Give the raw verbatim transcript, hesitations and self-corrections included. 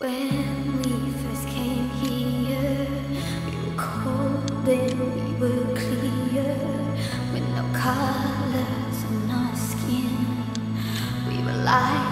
When we first came here, we were cold and we were clear, with no colors on our skin. We were like